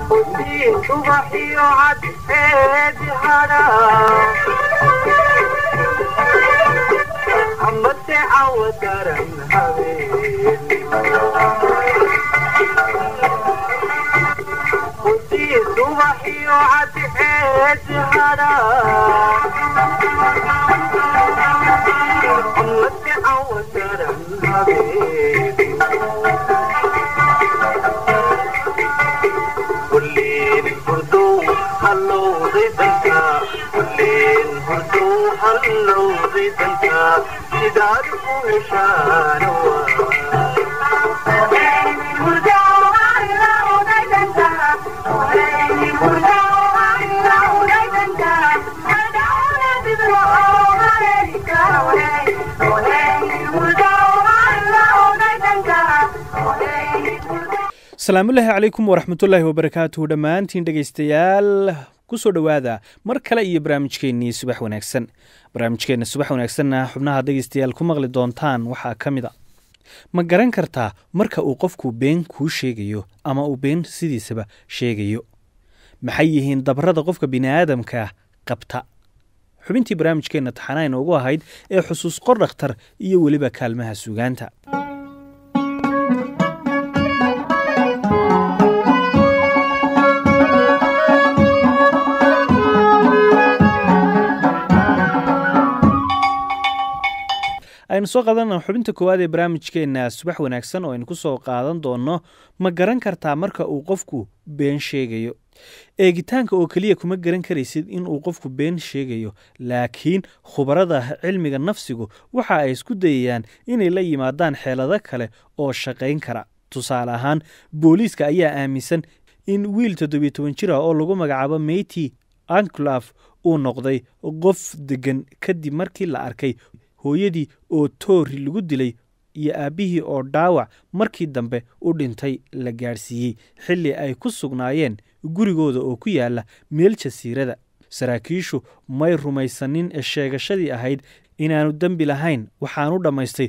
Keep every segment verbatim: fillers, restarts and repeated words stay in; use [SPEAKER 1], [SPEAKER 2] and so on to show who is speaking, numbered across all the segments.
[SPEAKER 1] صبحي وعد هادي هلا عم تعود درن حبيبي ودي صبحي وعد هادي هلا عم تعود درن حبيبي هلو ضيفنك كلين هدو هلو ضيفنك جدار وشانوا
[SPEAKER 2] السلام الله عليكم ورحمة الله وبركاته دمانتين dhageystayaal kusoo dhawaada mar kale iyo barnaamijkeennii subax wanaagsan barnaamijkeena subax wanaagsanna xubnaha dhageystayaal ku maqli doontaan waxa kamida ma garan kartaa marka uu qofku been ku sheegayo ama uu been sidiisaba sheegayo maxay yihiin dabrada qofka bini'aadamka qabta xubintii barnaamijkeena taxanayn ugu ahayd ee xusuus qor dhakhtar iyo waliba kaalmaha suugaanta aynu soo qaadanaa xubinta koowaad ee barnaamijkeena subax wanaagsan oo aynu ku soo qaadan doono ma garan kartaa marka uu qofku been sheegayo eegitaanka oo kaliya kuma garan karaysid in uu qofku been sheegayo laakiin khubarada cilmiga nafsigu waxa ay isku dayayaan inay la yimaadaan xeelado kale oo shaqayn kara tusaale ahaan booliiska ayaa aaminsan in wiil toddobiyo toban jir ah oo lagu magacaabo Matty Ancliffe uu noqday qof degan kadib markii la arkay hooyadii oo toori lagu dilay iyo aabihii oo dhaawac markii dambe u dhintay la gaarsiiyey xilli ay ku sugnaayeen gurigooda oo ku yaala meel jasiirada saraakiishu may rumaysanin sheegashadii ahayd inaanu dambi lahayn waxaanu dhamaystay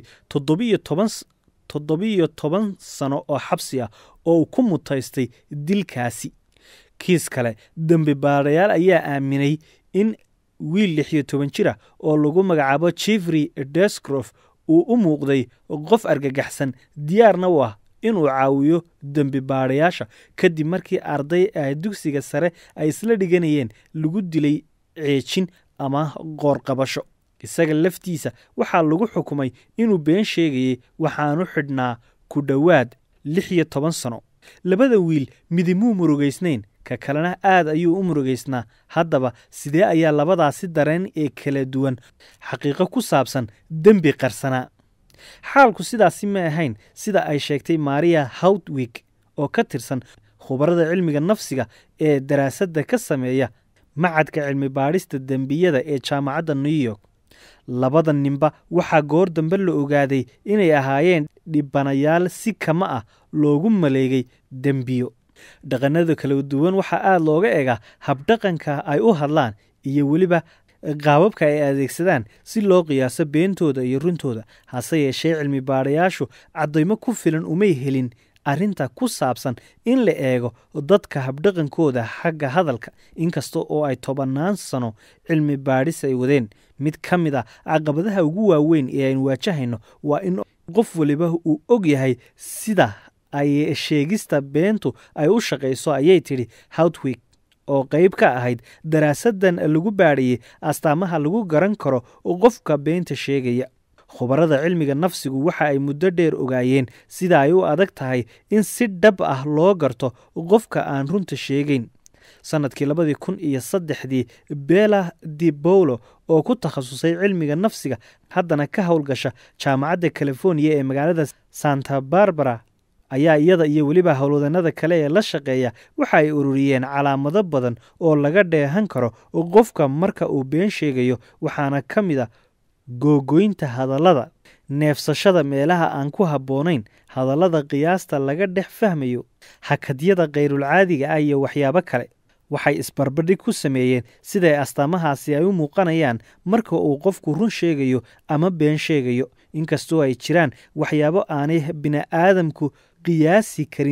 [SPEAKER 2] toddobiyo toban sano oo xabsi ah oo ku mutaystay dilkaasi kiis kale dambi baarayaal ayaa aaminay in wiil lix iyo toban jir ah oo lagu magacaabo Jeffrey Descroft uu u muuqday qof argagaxsan diyaarna u ah inuu caawiyo dambi baarayaasha kadib markii arday ay dugsiga sare ay isla dhiganayeen lagu dilay ceejin ama qoor qabasho isaga laftiisa waxaa lagu xukumay inuu been sheegayay waxaanu xidhnaa ku dhawaad lix iyo toban sano labada wiil midimuu murugaysnayn ka kalena aad ayuu u murugaysnaa haddaba sidee ayaa labadaasi dareen ee kala duwan xaqiiqo ku saabsan dembi qarsanaa xaalku sidaasi ma ahayn sida ay sheegtay Maria Howtwick oo ka tirsan khubarada cilmiga nafsiga ee daraasadda ka sameeya macadka cilmi baadhista dembiyada ee jaamacadda New York labada ninba waxaa goor dambe la ogaaday inay ahaayeen dhibanayaal si kama ah loogu maleegay dembiyo dhaqanada kala duwan waxa aad looga eega habdhaqanka ay u hadlaan iyo waliba qaababka ay adeegsadaan si loo qiyaaso beentooda iyo runtooda hase yeeshee cilmi baarayaashu cadaymo ku filan umay helin arrinta ku saabsan in la eego dadka habdhaqankooda xagga hadalka inkasta oo ay tobanaan sano cilmi baadhis ay wadeen mid ka mid ah caqabadaha ugu waaweyn ee aynu waajahayno waa in qof waliba uu og yahay sida ay sheegista beentu ay u shaqeyso ayay tiri Howtwick oo qayb ka ahayd daraasadan lagu baariyay astaamaha lagu garan karo qofka beenta sheegaya khubarada cilmiga nafsigu waxa ay muddo dheer ogaayeen sida ay u adag tahay in si dhab ah loo garto qofka aan runta sheegayn sanadkii labadii kun iyo saddexdii Bella DiPaolo oo ku takhasusay cilmiga nafsiga haddana ka howlgasha jaamacadda California ee magaalada Santa Barbara ayaa iyada iyo waliba howlwadanada kale ee la shaqeeya waxa ay ururiyeen calaamado badan oo laga dheehan karo qofka marka uu been sheegayo waxaana ka mid ah googoynta hadallada neefsashada meelaha aan ku habboonayn hadallada qiyaasta laga dhex fahmayo hakadyada qayrul caadiga ah iyo waxyaabo kale waxay isbarbardhig ku sameeyeen siday astaamahaasi ay u muuqanayaan marka uu qofku run sheegayo ama been sheegayo inkastoo ay jiraan waxyaabo aanay bini'aadamku qiyaasi karin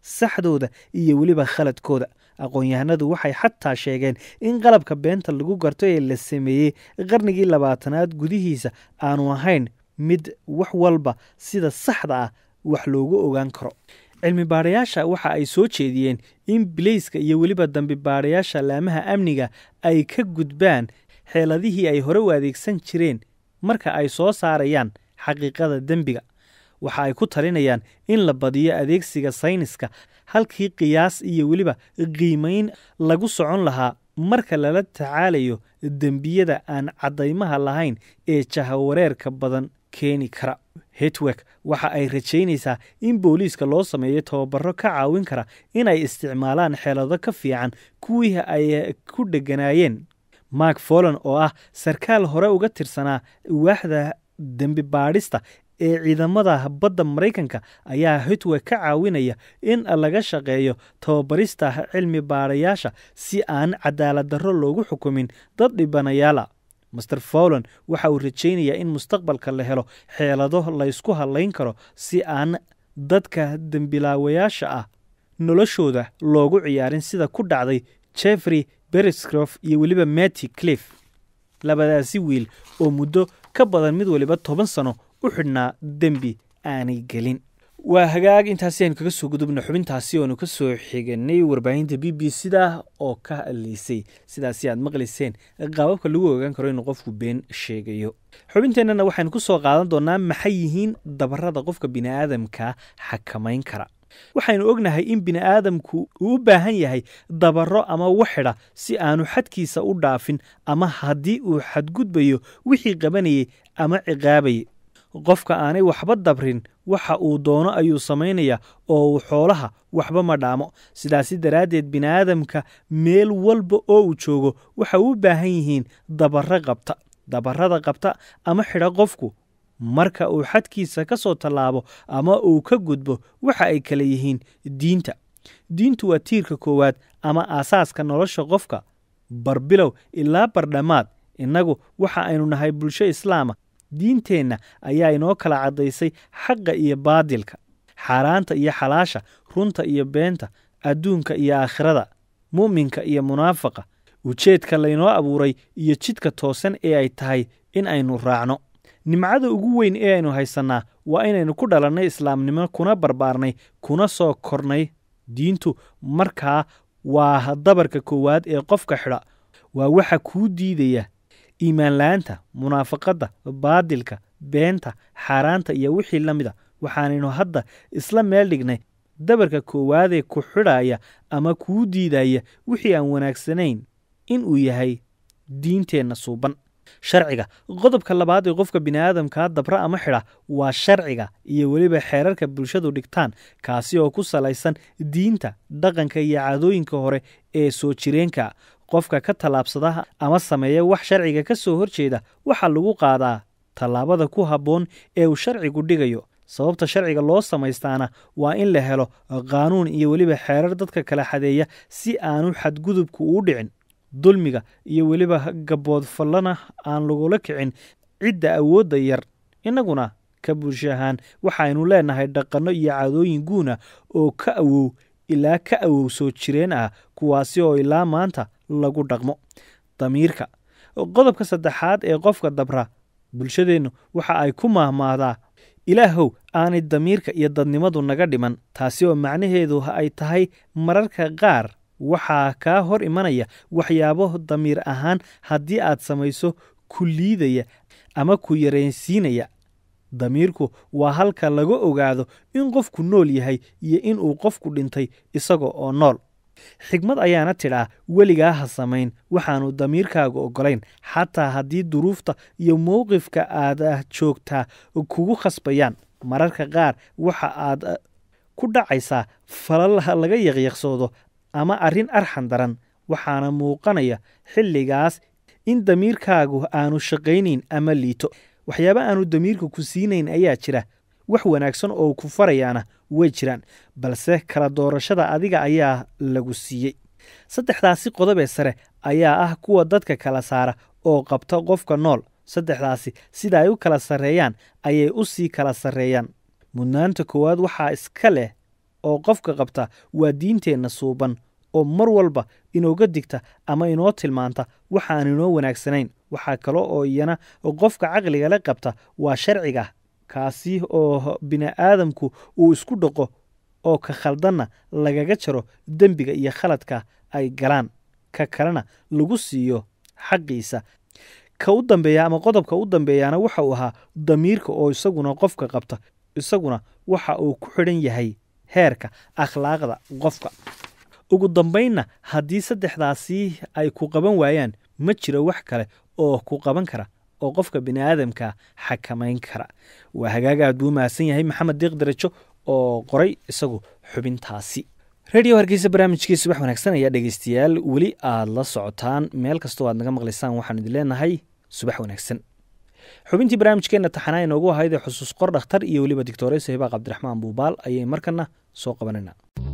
[SPEAKER 2] saxdooda iyo weliba khaladkooda. aqoon-yahanadu waxay xataa sheegeen in qalabka beenta lagu garto ee la sameeyey qarnigii labaatanaad gudihiisa aanu ahayn mid wax walba sida saxda ah wax loogu ogaan karo. cilmi baadhayaasha waxa ay soo jeediyeen in bilayska iyo weliba dambi baadhayaasha laamaha amniga ay ka gudbaan xeeladihii ay hore u adeegsan jireen marka ay soo saarayaan xaqiiqada dembiga. waxa ay ku talinayaan in la badiyo adeegsiga sayniska halkii qiyaas iyo weliba qiimayn lagu socon lahaa marka lala tacaalayo dembiyada aan caddaymaha lahayn ee jahawareerka badan keeni kara. hetwek waxa ay rajaynaysaa in booliiska loo sameeyo tababaro ka caawin kara inay isticmaalaan xeelado ka fiican kuwii ay ku dheganaayeen. mark folon oo ah sarkaal hore uga tirsanaa waaxda dembi baadhista ee ciidamada badda Mareykanka ayaa hetwek ka caawinaya in laga shaqeeyo tababarista cilmi baadhayaasha si aan cadaalad darro loogu xukumin dad dhibanayaala. master Fowlon waxa uu rajaynayaa in mustaqbalka la helo xeelado la isku halayn karo si aan dadka dembilaawayaasha ah noloshooda loogu ciyaarin sida ku dhacday Jeffrey Berescroft iyo weliba Matty Cliff, labadaasi wiil oo muddo ka badan mid waliba toban sano u xidhnaa dembi aanay gelin. waa hagaag intaasi aynu kaga soo gudubna xubintaasi oonu ka soo xiganay warbaahinta b b c da oo ka hadlaysay sidaasi aad maqlayseen qaababka lagu ogaan karo inuu qofku been sheegayo. xubinteennana waxaynu ku soo qaadan doonaa maxay yihiin dabarada qofka bini'aadamka xakamayn kara. waxaynu ognahay in bini'aadamku uu u baahan yahay dabaro ama waxidha si aanu xadkiisa u dhaafin ama haddii uu xadgudbayo wixii qabanayay ama ciqaabayay. qofka aanay waxba dabrin waxa uu doono ayuu samaynayaa oo uu xoolaha waxba ma dhaamo. sidaasi daraaddeed bini'aadamka meel walba oo uu joogo waxa u baahan yihiin dabaro qabta. dabarada qabta ama xidha qofku marka uu xadkiisa ka soo tallaabo ama uu ka gudbo waxa ay kala yihiin diinta. diintu waa tiirka koowaad ama aasaaska nolosha qofka barbilow ilaa bardhamaad. innagu waxa aynu nahay bulsho islaama. diinteenna ayaa inoo kala caddaysay xaqa iyo baadilka, xaaraanta iyo xalaasha, runta iyo beenta, adduunka iyo aakhirada, mu'minka iyo munaafaqa, ujeedka laynoo abuuray iyo jidka toosan ee ay tahay in aynu raacno. nimcada ugu weyn ee aynu haysannaa waa inaynu ku dhalannay islaamnimo kuna barbaarnay kuna soo kornay. diintu markaa waa dabarka koowaad ee qofka xidha. waa waxa kuu diidaya iimaan la'aanta, munaafaqadda, baadilka, beenta, xaaraanta iyo wixii la mida. waxaanaynu hadda isla meel dhignay dabarka koowaadee ku xidhaya ama kuu diidaya wixii aan wanaagsanayn inuu yahay diinteenna suuban. sharciga qodobka labaad ee qofka bini'aadamkaa dabra ama xidha waa sharciga iyo weliba xeerarka bulshadu dhigtaan, kaasi oo ku salaysan diinta, dhaqanka iyo caadooyinka hore ee soo jireenka. qofka ka tallaabsada ama sameeya wax sharciga ka soo horjeeda waxaa lagu qaadaa tallaabada ku habboon ee uu sharcigu dhigayo. sababta sharciga loo samaystaana waa in la helo qaanuun iyo weliba xeerar dadka kala xadeeya si aanu xadgudubku u dhicin. dulmiga iyo weliba gaboodfallana aan lagula kicin cidda awoodda yar. innaguna ka bulsho ahaan waxaynu leenahay dhaqanno iyo caadooyin guuna oo ka awow ilaa ka awow soo jireen ah, kuwaasi oo ilaa maanta lagu dhaqmo. damiirka qodobka saddexaad ee qofka dabra bulshadeennu waxa ay ku mahmaadaa ilaahow aanay damiirka iyo dadnimadu naga dhiman, taasi oo macnaheedu ay tahay mararka qaar waxaa kaa hor imanaya waxyaabo damiir ahaan haddii aad samayso ku liidaya ama ku yaraysiinaya. damiirku waa halka laga ogaado in qofku nool yahay iyo inuu qofku dhintay isaga oo nool. xigmad ayaana tidhaa weligaa ha samayn waxaanu damiirkaaga oggolayn, xataa haddii duruufta iyo mowqifka aad joogtaa kugu khasbayaan. mararka qaar waxa aad ku dhacaysaa falal laga yaqyaqsoodo ama arrin arxan daran, waxaana muuqanaya xilligaas in damiirkaagu aanu shaqaynayn ama liito. waxyaaba aanu damiirka ku siinayn ayaa jira. wax wanaagsan oo ku farayaana way jiraan, balse kala doorashada adiga ayaa lagu siiyey. saddexdaasi qodob ee sare ayaa ah kuwa dadka kala saara oo qabta qofka nool. saddexdaasi sida ay u kala sarreeyaan ayay u sii kala sarreeyaan. mudnaanta koowaad waxaa iska leh oo qofka qabta waa diinteenna suuban oo mar walba inooga digta ama inoo tilmaanta waxaan inoo wanaagsanayn. waxaa kale oo iyana qofka caqliga la qabta waa sharciga, kaasi oo bini'aadamku uu isku dhaqo oo ka khaldanna lagaga jaro dembiga iyo khaladka ay galaan, ka kalena lagu siiyo xaqiisa. ka u dambeeya ama qodobka u dambeeyana waxa uu ahaa damiirka oo isaguna qofka qabta, isaguna waxa uu ku xidhan yahay heerka akhlaaqda qofka. ugu dambaynna haddii saddexdaasi ay ku qaban waayaan, ma jiro wax kale oo ku qaban kara oo qofka bini'aadamka xakamayn kara. waa hagaaga aad buu mahadsan yahay maxamed deeq darajo oo qoray isagu xubintaasi. radio hargeysa barnaamijkii subax wanaagsan ayaa dhegeystayaal weli aad la socotaan, meel kastoo aad naga maqlaysaan waxaan idin leenahay subax wanaagsan. xubintii barnaamijkeenna taxanaa inoogu ahaydee xusuus qor dhakhtar iyo weliba doctores hibaaq cabdiraxmaan buubaal ayay markana soo qabanayna.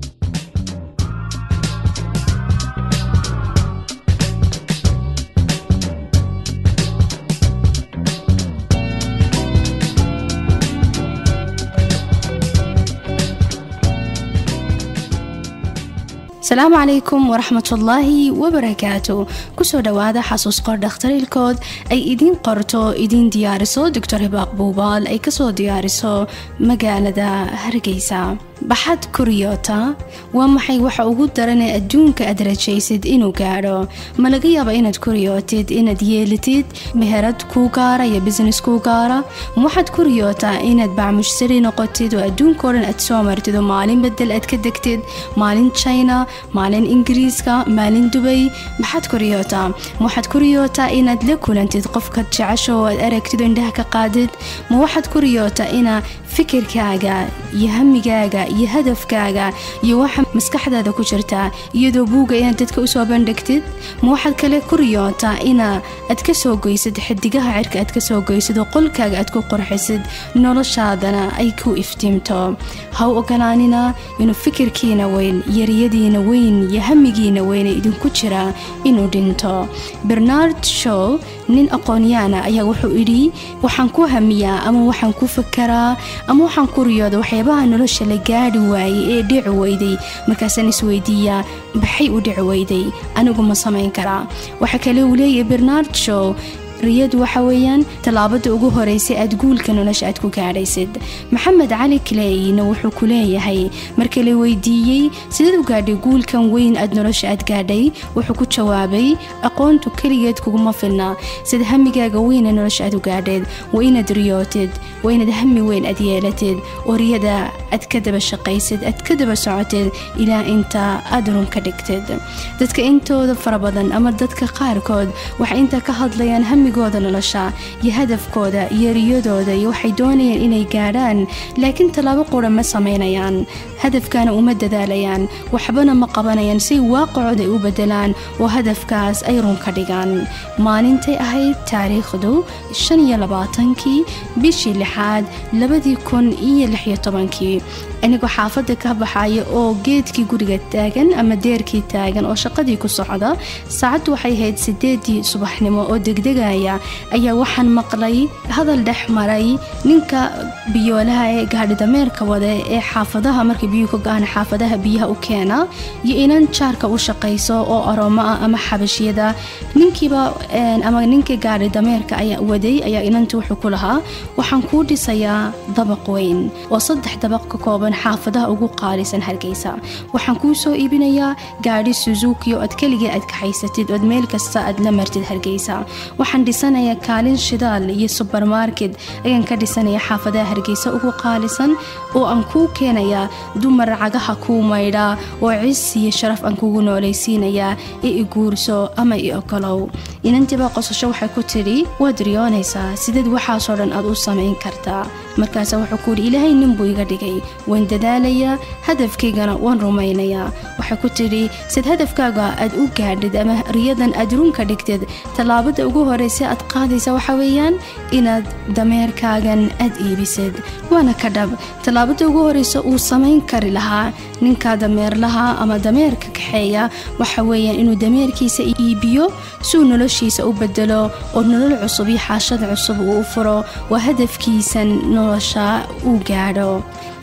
[SPEAKER 3] السلام عليكم ورحمة الله وبركاته. كسو دوادا حاسوس قر دختر الكود أي إدين قرطو إدين ديارسو دكتور هباق بوبال أي كسو ديارسو مقالة هرقيسا بحد كوريوتا ومحي وحا ugu daranay adduunka aad rajaysid inuu gaaro. ma laga yaabaa inaad kuriyootid inaad yeelatid meherad kuu gaara iyo business kuu gaara. ma waxaad kuriyootaa inaad bacmushtari noqotid oo adduunka oo dhan aad soo martid oo maalin bedel aad ka degtid, maalin China, maalin Ingiriiska, maalin Dubai. maxaad kuriyootaa? ma waxaad kuriyootaa inaad la kulantid qofka jecesho oo aad aragtid oo indhaha ka qaadid. ma waxaad kuriyootaa ina fikirkaaga iyo hamigaaga iyo hadafkaaga iyo waxa maskaxdaada ku jirta iyadoo buuga inaad dadka u soo bandhigtid. ma waxaad kale kuriyootaa ina aad ka soo goysid xidigaha cirka aad ka soo goysid oo qolkaaga aad ku qurxisid, noloshaadana ay ku iftiimto. ha u ogolaanina inuu fikirkiina weyn, yariyadiina weyn iyo hamigiina weyn idinku jira inuu dhinto. Bernard Shaw, nin aqoonyahana ayaa wuxuu yidhi waxaan ku hamiyaa ama waxaan ku fakaraa ama waxaan ku riyooda waxyaabaha nolosha la gaadhi waayey ee dhici weyday. markaasaan isweydiiyaa maxay u dhici weyday, anigu ma samayn karaa? waxa kale uu leeyahay Bernard Shaw, riyadu waxa weeyaan talaabada ugu horeysay aad guulka nolosha aad ku gaadhaysid. maxamed cali Clay-na wuxuu ku leeyahay markii la weydiiyey sidee u gaadhay guulkan weyn aad nolosha aad gaadhay, wuxuu ku jawaabay aqoontu kaligeed kuguma filna, sida hamigaaga weyn ee nolosha aad u gaadheed waa inaad riyootid, waa inaad hami weyn aad yeelatid oo riyada aad ka daba shaqaysid, aad ka daba socotid ilaa inta aad run ka dhigtid. dadka intooda fara badan ama dadka qaarkood waxay inta ka hadlayaan hami gooda nolosha iyo hadafkooda iyo riyadooda iyo waxay doonayaan inay gaadhaan, laakiin talaabo qura ma sameynayaan, hadafkana uma dadaalayaan, waxbana ma qabanayaan si waaqicooda u bedelaan oo hadafkaas ay run ka dhigaan. maalintay ahayd taariikhdu shan iyo labaatankii bishii lixaad labadii kun iyo lix iyo tobankii anigoo xaafadda ka baxaya oo geedkii guriga taagan ama deerkii taagan oo shaqadii ku socda. saacaddu waxay ahayd sideedii subaxnimo oo degdegaya ayaa waxaan maqlay hadal dhex maray ninka biyoolaha ee gaadhi dameerka wada ee xaafadaha markay biyuhu ka go'aan xaafadaha biyaha u keena iyo inan jaarka u shaqayso oo aroma ah ama xabashiyada. ninkiiba ama ninkii gaadhi dameerka ayaa waday ayaa inantu wuxuu ku lahaa waxaan kuu dhisayaa dabaq weyn oo saddex dabaq ka kooban xaafadaha ugu qaalisan Hargeysa. waxaan kuu soo iibinayaa gaadhi Suzuki oo aad kaliya aad ka haysatid oo meel kasta aad la martid Hargeysa. waxaan dhisanayaa kaalin shidaal iyo supermarket ayaan ka dhisanayaa xaafadaha Hargeysa ugu qaalisan oo aan kuu keenayaa dumar cagaha kuu maydha oo cis iyo sharaf aan kugu noolaysiinayaa ee i guurso ama i ogolow. inantiba qosasho waxay ku tiri waad riyoonaysaa, sideed waxaasoo dhan aad u samayn kartaa? markaas wuxuu ku yidhi ilaahay nin buu iga dhigay, waan dadaalayaa, hadafkaygana waan rumaynayaa. waxay ku tiri sid hadafkaaga aad u gaadhid ama riyadan aad run ka dhigtid, talaabada ugu horeysa aad qaadaysa waxa weeyaan inaad dameerkaagan aad iibisid. waana ka dhab talaabada ugu horeysa uu samayn kari lahaa ninka dameerlaha ama dameerka kaxeeya waxa weeyaan inuu dameerkiisa iibiyo si uu noloshiisa u bedelo oo nolol cusub iyo xaashad cusub uu u furo waa hadafkiisan nolosha uu gaadho.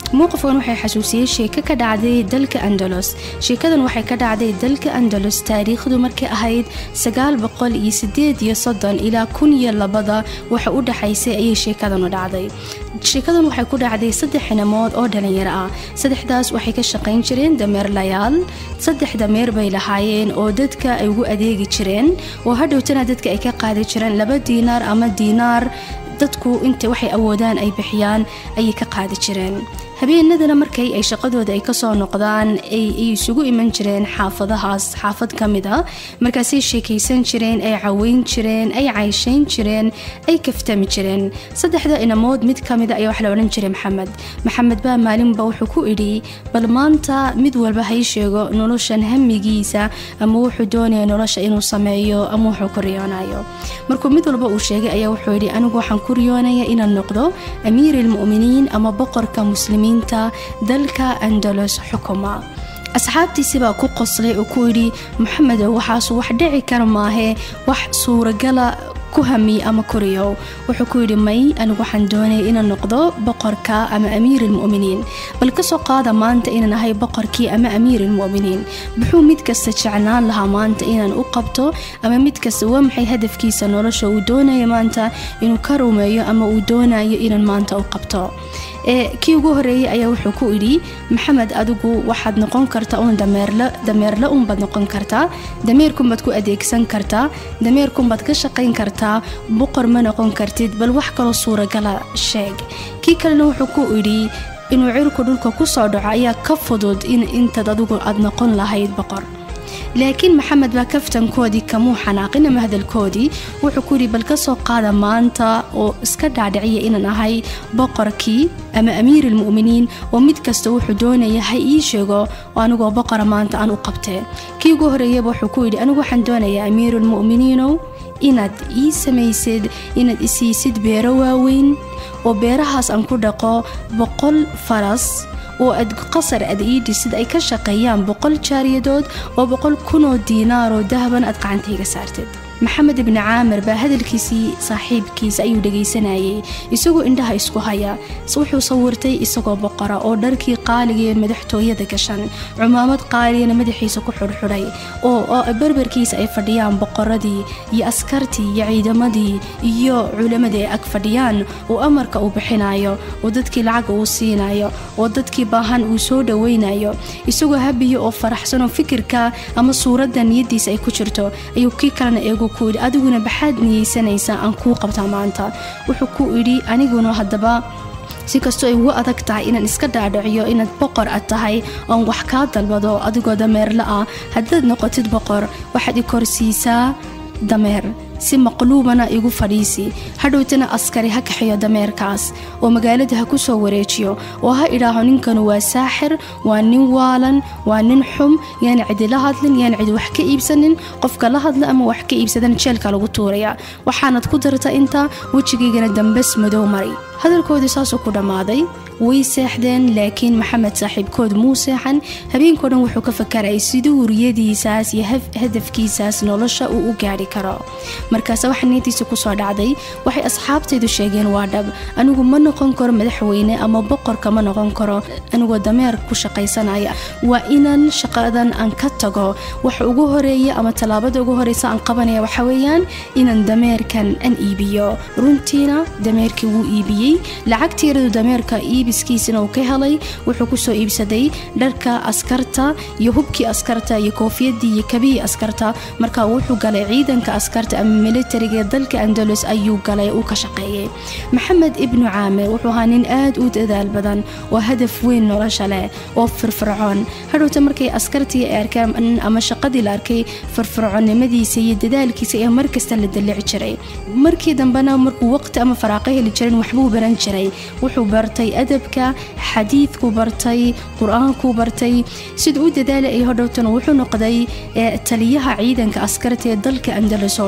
[SPEAKER 3] موقفkan waxay xasuusiyay sheeko ka dhacday dalka Andalus sheekadan waxay ka dhacday dalka Andalus taariikhdu markay ahayd sagaal boqol iyo sideed iyo soddon ilaa kun iyo laba waxa u dhaxaysay ay sheekadan u dhacday sheekadan waxay ku dhacday saddex inamood oo dhalinyaro ah saddexdaas waxay ka shaqayn jireen dameer layaal saddex dameer bay lahaayeen oo dadka ay ugu adeegi jireen oo hadhowtana dadka ay ka qaadi jireen laba diinaar ama diinaar dadku inta waxay awoodaan ay bixiyaan ay ka qaadi jireen habeenadana markay ay shaqadooda ay ka soo noqdaan ay isugu iman jireen xaafadahaas xaafad kamid ah markaas ay sheekaysan jireen ay caweyn jireen ay cayshayn jireen ay kaftami jireen saddexda inamood mid kamid ah ay wax la oran jiray maxamed maxamed baa maalin baa wuxuu ku idhi bal maanta mid walba hay sheego noloshan hamigiisa ama wuxuu doonayaa nolosha inuu sameeyo ama wuxuu ku riyoonayo markuu mid walba uu sheegay ayaa wuxuu idhi anigu waxaan ku riyoonayaa inaan noqdo amiirul mu'miniin ama boqorka muslimiin dalka Andalus xukuma asxaabtiisa baa ku qoslay oo ku yiri maxamed waxaas wax dhici kar maahe wax suuragala ku hami ama kuriyo wuxuu ku yiri may anigu waxaan doonayaa inaan noqdo boqorka ama amiirul mu'miniin bal ka soo qaada maanta inaan ahay boqorkii ama amiirul mu'miniin wuxuu mid kasta jeclaan lahaa maanta inaan u qabto ama mid kasta waa maxay hadafkiisa nolosha uu doonayo maanta inuu ka rumeeyo ama uu doonayo inaan maanta u qabto ee kii ugu horeeyay ayaa wuxuu ku idhi maxamed adigu waxaad noqon kartaa oo dameerla dameerla un bad noqon kartaa dameerku bad ku adeegsan kartaa dameerku bad ka shaqayn kartaa boqor ma noqon kartid bal wax kale suuragala sheeg kii kalena wuxuu ku idhi inuu cirku dhulka ku soo dhaco ayaa ka fudud in inta adigu aad noqon lahayd boqor laakiin maxamed baa kaftankoodii kamuu xanaaqin ama hadalkoodii wuxuu ku yiri bal ka soo qaada maanta oo iska dhaadhiciya inaan ahay boqorkii ama amiirul mu'miniin oo mid kasta wuxuu doonayaa ii sheego oo anigoo boqor maanta aan u qabtay kii ugu horeeyay wuxuu ku yiri anigu waxaan doonayaa amiirul mu'miniin inaad ii samaysid inaad isiisid beero waaweyn oo beerahaas aan ku dhaqo boqol faras oo ad qasar ad ii dhisid ay ka shaqeeyaan boqol jaariyadood oo boqol kun oo diinaar oo dahaban ad qacantayga saartid maxamed ibn caamir baa hadalkiisii saaxiibkiisa ayuu dhageysanayay isagoo indhaha isku haya wuxuu sawirtay isagoo boqora oo dharkii qaaliga ee madaxtooyada gashan cumaamad qaaliyana madaxiisa ku xurxuray oo barbarkiisa ay fadhiyaan boqoradii iyo askartii iyo ciidamadii iyo culimadii ag fadhiyaan oo amarka uu bixinayo oo dadkii lacag uu siinayo oo dadkii baahan uu soo dhaweynayo isagoo habiyo oo faraxsan oo fikirka ama suuradda niyadiisa ay ku jirto ayuu kii kalena eego ku adiguna baxaad niyeysanaysaa aan kuu qabtaa maanta wuxuu ku idhi aniguna haddaba si kastoo ay ugu adag tahay inaan iska dhaadhiciyo inaad boqor ad tahay oon wax kaa dalbado adigoo dameerla ah haddaad noqotid boqor waxaad i korsiisaa dameer si maqluubana igu fadhiisi hadhowtana askari ha kaxiyo dameerkaas oo magaalada ha ku soo wareejiyo oo ha idhaaho ninkanu waa saaxir waa nin waalan waa nin xum yaan cidi la hadlin yaan cidi wax ka iibsanin qofka la hadla ama wax ka iibsadan jeelka lagu tuuraya waxaanad ku darta inta wejigaygana dambes madow maray hadalkoodii saasuu ku dhammaaday way seexdeen laakiin maxamed saaxiibkood muu seexan habeenkoo dhan wuxuu ka fakarayay sidii uriyadiisaas iyo hadafkiisaas nolosha uu u gaari karo markaas waxa niyadiisa ku soo dhacday waxay asxaabteedu sheegeen waa dhab anigu ma noqon karo madaxweyne ama boqorka ma noqon karo anigoo dameer ku shaqaysanaya waa inaan shaqadan aan ka tago waxa ugu horeeya ama talaabada ugu horeysa aan qabanaya waxa weeyaan inaan dameerkan aan iibiyo runtiina dameerkii wuu iibiyey lacagtiiradu dameerka iibiskiisina uu ka helay wuxuu ku soo iibsaday dharka askarta iyo hubkii askarta iyo koofiyadii iyo kabihii askarta markaa wuxuu galay ciidanka askarta ama militariga dalka Andalus ayuu galay uu ka shaqeeyay maxamed ibn caamir wuxuu ahaa nin aad u dadaal badan oo hadaf weyn nolosha leh oo firfircoon hadhowta markay askartii arkaan ama shaqadii la arkay firfircoonnimadiisa iyo dadaalkiisa ee markasta la dalici jiray markii dambana markuu waqti ama faraaqo heli jiray waxbuu baran jiray wuxuu bartay adabka xadiidku bartay quraanku bartay sidoo uu dadaalay ay hadhowtan wuxuu noqday taliyaha ciidanka askarta ee dalka Andalus oo dhan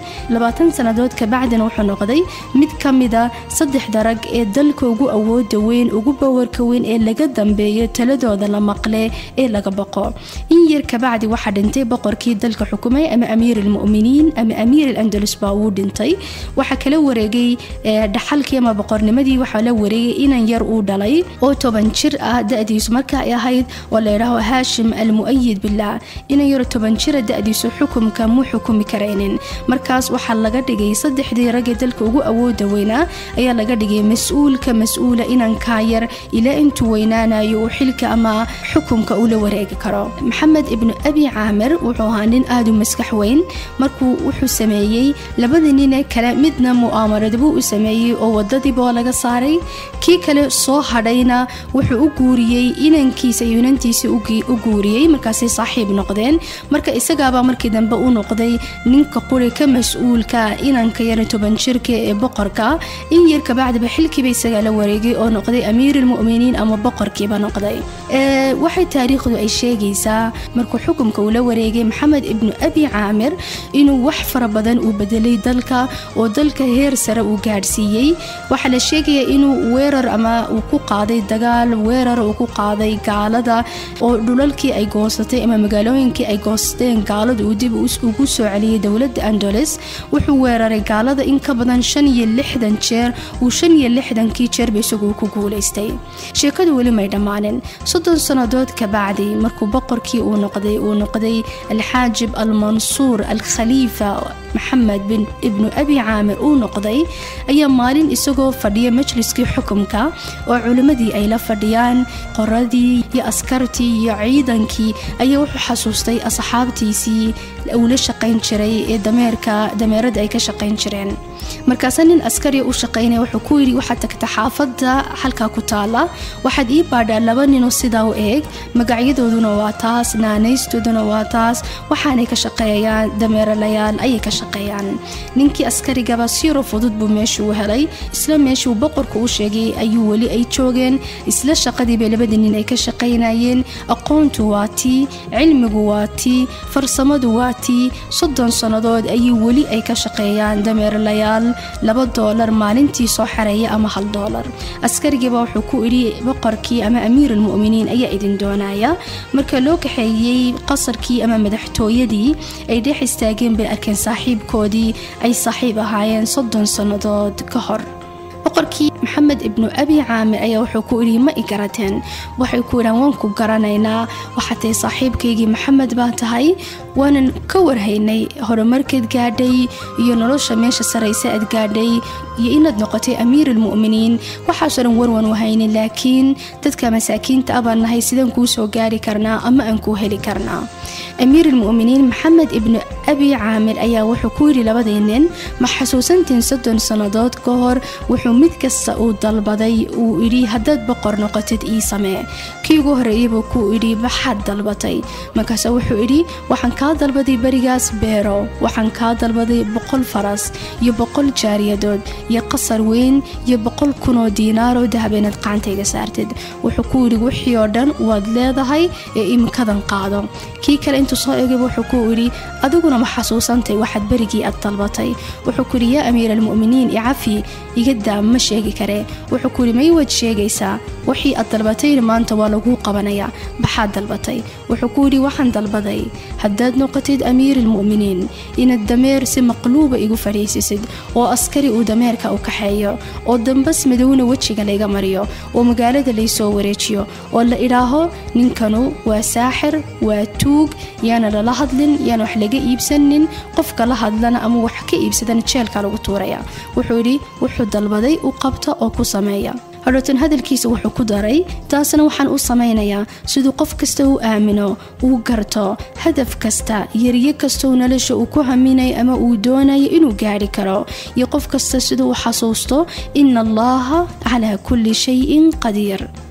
[SPEAKER 3] labaatan sanadood ka bacdina wuxuu noqday mid ka mida saddex darag ee dalka ugu awooda weyn ugu bawarka weyn ee laga dambeeyo taladooda la maqle ee laga baqo in yar ka bacdi waxa dhintay boqorkii dalka xukumay ama amiir almu'miniin ama amiir al-andalus baa uu dhintay waxa kala wareegay dhaxalkii ama boqornimadii waxa la wareegay inan yar uu dhalay oo toban jir ah da'diisu marka ay ahayd oo la yiraahdo Hashim al-Mu'ayyid billah inan yar toban jir da'diisu xukumka mu xukumi kareenin markaas waxa laga dhigay saddexdii rag ee dalka ugu awooda weynaa ayaa laga dhigay mas'uulka mas'uula inan ka yar ila intuu weynaanayo xilka ama xukumka uu la wareegi karo Maxamed ibn Abi Aamir wuxuu ahaa nin aad u maskax weyn markuu wuxuu sameeyay labada nin ee kale midna mu'aamarad buu u sameeyay oo wadadii boo laga saaray kii kale soo hadhayna wuxuu u guuriyay inankiisa iyo inantiisa u guuriyay markaas ay saaxiib noqdeen marka isagaaba markii dambe u noqday ninka qori ka mas'uulka inanka yar toban jirka ee boqorka in yar ka bacdi xilkiiba isaga la wareegay oo noqday amiir almu'miniin ama boqorkiiba noqday ee waxay taariikhdu ay sheegaysaa markuu xukunka uu la wareegay Maxamed ibn Abi Aamir inuu wax fara badan uu bedelay dalka oo dalka heer sare uu gaarsiiyay waxa la sheegay inuu weerar ama uu ku qaaday dagaal weerar uu ku qaaday gaalada oo dhulalkii ay goostay ama magaalooyinkii ay goosteen gaaladu uu dib ugu soo celiyay dawladda Andalus wuxuu weeraray gaalada in ka badan shan iyo lixdan jeer uu shan iyo lixdan kii jeer bay isagu ku guuleystay sheekadu wali may dhamaanin soddon sanadood ka bacdi markuu boqorkii uu noqday uu noqday al-Haajib al-Mansuur al-Khalifa Maxamed bin ibn Abi Aamir uu noqday ayaa maalin isagoo fadhiya majliskii xukumka oo culimadii ay la fadhiyaan qoradii iyo askartii iyo ciidankii ayaa wuxuu xasuustay asxaabtiisii uu la shaqayn jiray ee dameerka dameerada ay ka shaqayn jireen markaas nin askari u shaqaynay wuxuu ku yiri waxa tagta xaafada halka ku taala waxaad ii baadhaa laba nin oo sida u eeg magacyadooduna waa taas naanaystooduna waa taas waxaanay ka shaqeeyaan dameeralayaal ay ka shaqeeyaan ninkii askariga si fudud buu meeshu u helay isla meeshu boqorku u sheegay ayuu wali ay joogeen isla shaqadii bay labada nin ay ka shaqaynayeen aqoontu waa tii cilmigu waa tii farsamadu waa tii soddon sanadood ayuu wali ay ka shaqeeyaan dameeralayaal laba doolar maalintii soo xareeya ama hal doolar askariga wuxuu ku iri boqorkii ama amiir almu'miniin ayaa idin doonaya marka loo kaxeeyay qasarkii ama madaxtooyadii ay dhex istaageen bay arkeen saaxiibkoodii ay saaxiib ahaayeen soddon sanadood ka hor boqorkii Maxamed ibn Abi Aamir ayaa wuxuu ku iri ma igarateen waxay ku iraan waan ku garanaynaa waxatay saaxiibkeygii Maxamed baa tahay waanan ka warhaynay horumarkeed gaadhay iyo nolosha meesha sareysa aad gaadhay iyo inaad noqotay amiir almu'miniin waxa soo warwan wahayni laakiin dadka masaakiinta abanahay sidaan ku soo gaari karnaa ama aan ku heli karnaa amiir almu'miniin Maxamed ibn Abi Aamir ayaa wuxuu ku iri labadeenin ma xasuusantiin soddon sanadood ka hor wuxuu mid kasta uu dalbaday uu iri haddaad boqor noqotid ii samee kii ugu horeeyay ku iri baxad dalbatay markaas wuxuu iri waxaan ka dalbaday barigaas beero waxaan ka dalbaday boqol faras iyo boqol jaariyadood iyo qasar weyn iyo boqol kun oo diinaar oo dahabeenad qaantayga saartid wuxuu ku iri wixii oo dhan waad leedahay ee imkadan qaado kii kale intuu soo eegay wuxuu ku iri adiguna ma xasuusantay waxaad barigii aad dalbatay wuxuu ku iri yaa amiir almu'miniin icafi iga daa ma sheegi kare wuxuu ku iri may wad sheegaysaa wixii aad dalbatay maanta waa lagu qabanayaa baxaad dalbatay wuxuu ku iri waxaan dalbaday haddaad noqotid amiir almu'miniin inaad dameer si maqluuba igu fariisisid oo askari uu dameerka u kaxeeyo oo dambas madowna wejiga layga mariyo oo magaalada lay soo wareejiyo oo la idhaaho ninkanu waa saaxir waa tuug yaana lala hadlin yaana wax laga iibsanin qofka la hadlana ama wax ka iibsadana jeelka lagu tuuraya wuxuu yiri wuxuu dalbaday u qabto oo ku sameeya hadhowtan hadalkiisa wuxuu ku daray taasna waxaan u samaynayaa siduu qof kasta u aamino uu garto hadaf kasta yariye kasta oo nolosha uu ku haminay ama uu doonayo inuu gaari karo iyo qof kasta siduu xasuusto inna allaha ala kulli shay'in qadiir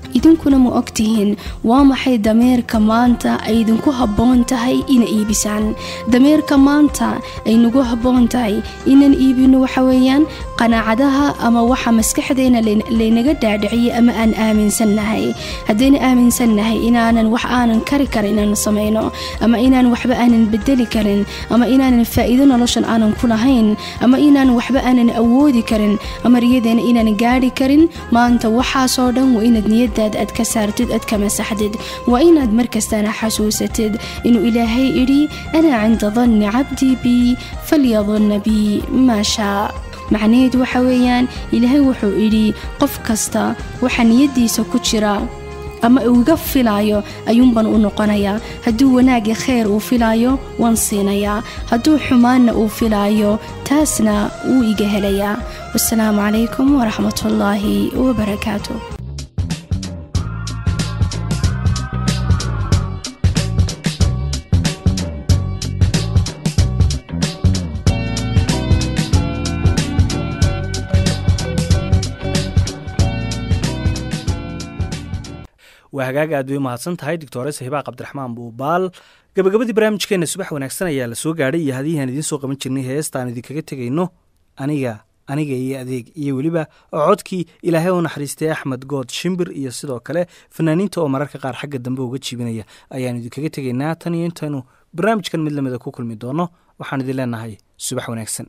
[SPEAKER 3] idinkuna ma ogtihiin waa maxay dameerka maanta ay idinku habboon tahay ina iibisaan? dameerka maanta ay nagu habboon tahay inaan iibino waxa weeyaan qanaacadaha ama waxa maskaxdeena laynaga dhaadhiciyay ama aan aaminsannahay. haddayna aaminsannahay inaanan wax aanan kari karin inaan samayno, ama inaan waxba aanan bedeli karin, ama inaanan faa'iido noloshan aanan ku lahayn, ama inaan waxba aanan awoodi karin, ama riyadeena inaan gaadhi karin, maanta waxaasoo dhan waa inaad niyadaada aad ka saartid, aad ka masaxdid. waa inaad markastana xasuusatid inuu ilaahay idhi anaa cinda danni cabdii bi falyadunna bi maa shaa. macnaheedu waxa weeyaan ilaahay wuxuu idhi qof kasta waxa niyadiisa ku jira ama uu iga filaayo ayuunban u noqonayaa. hadduu wanaagi khayr uu filaayo waan siinayaa, hadduu xumaanna uu filaayo taasna wuu iga helayaa. wassalaamu calaykum waraxmatullaahi wabarakaatu.
[SPEAKER 2] waa hagaag aad bay u mahadsan tahay doctores hibaaq cabdiraxmaan buubaal. gabagabadii barnaamijkeena subax wanaagsan ayaa la soo gaadhay, iyo hadiihaan idiin soo qaban jirnay heestaan idinkaga tegayno aniga aniga iyo adeeg, iyo weliba codkii ilaahay u naxariistay axmed good shimbir, iyo sidoo kale fanaaniinta oo mararka qaar xagga dambe uga jiibinaya ayaan idinkaga tegaynaa. tan iyo intaynu barnaamijkan mid lamida ku kulmi doono waxaan idin leenahay subax wanaagsan.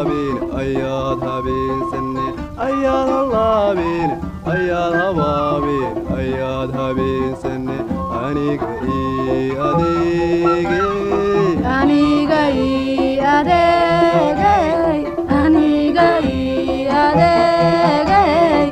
[SPEAKER 4] habaabin ayaad habeensanne ayaad hallaabin ayaad habaabin ayaad habeensanne aniga ii adeege
[SPEAKER 3] aniga ii adeegay aniga ii adeegay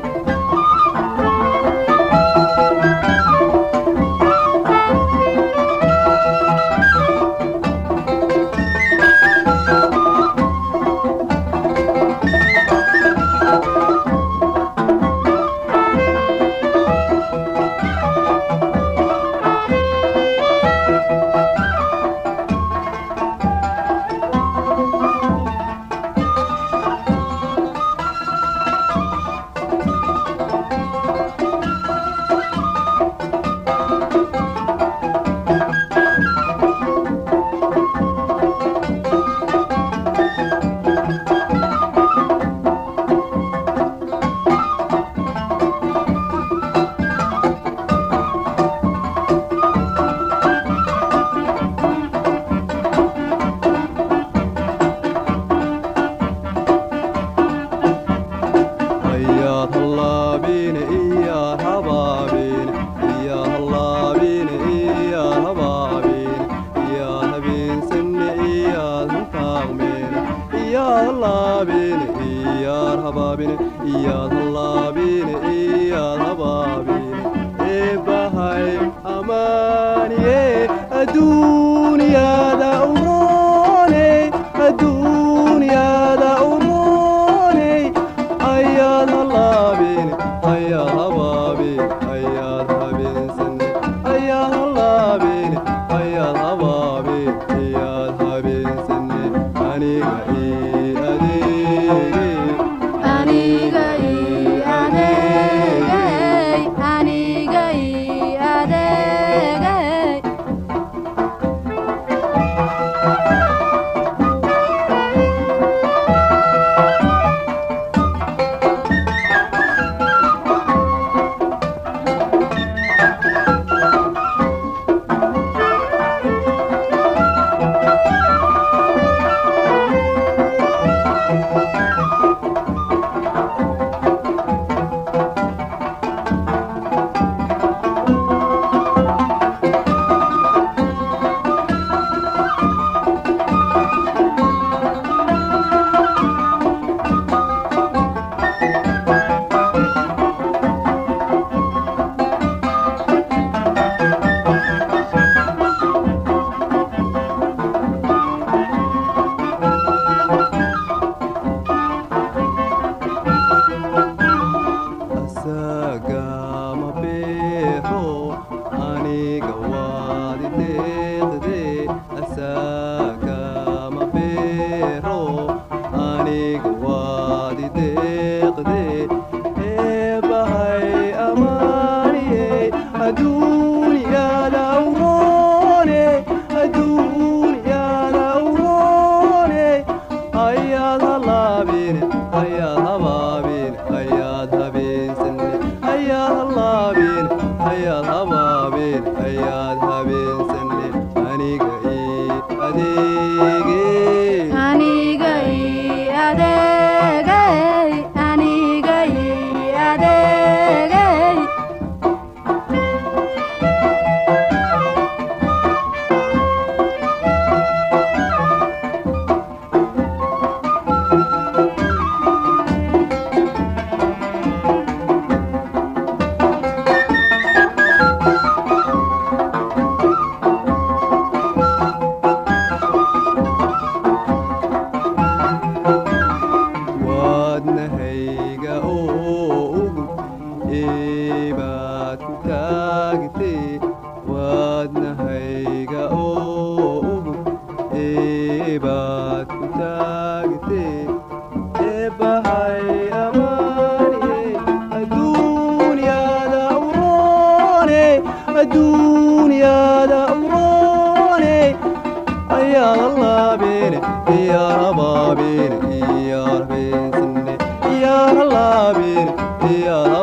[SPEAKER 4] يا